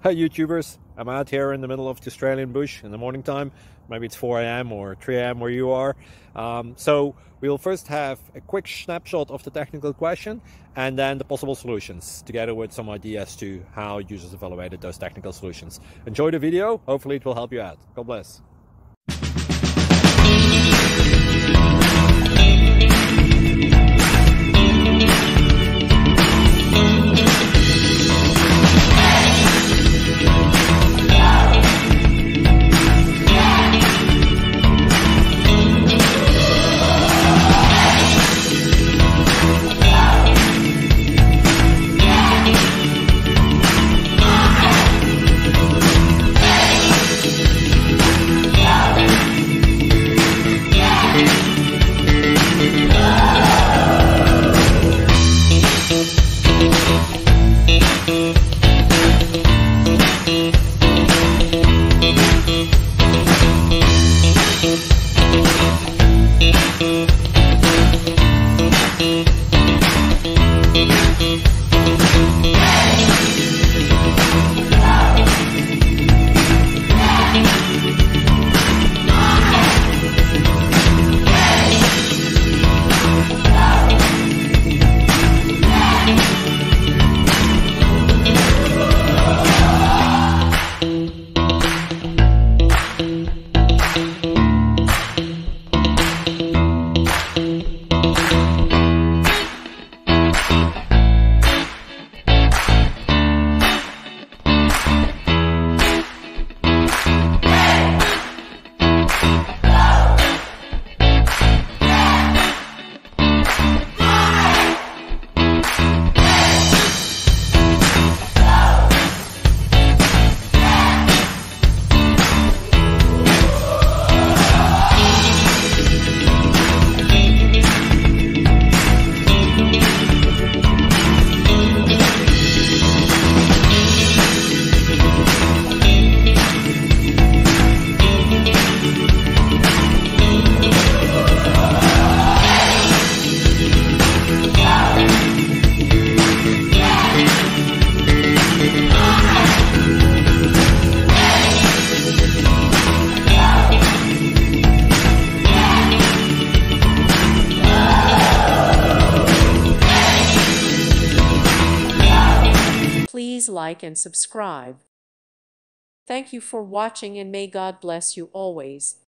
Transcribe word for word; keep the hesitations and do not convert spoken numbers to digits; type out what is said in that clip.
Hi YouTubers, I'm out here in the middle of the Australian bush in the morning time. Maybe it's four A M or three A M where you are. Um, so we'll first have a quick snapshot of the technical question and then the possible solutions, together with some ideas to how users evaluated those technical solutions. Enjoy the video, hopefully it will help you out. God bless. Please like and subscribe. Thank you for watching and may God bless you always.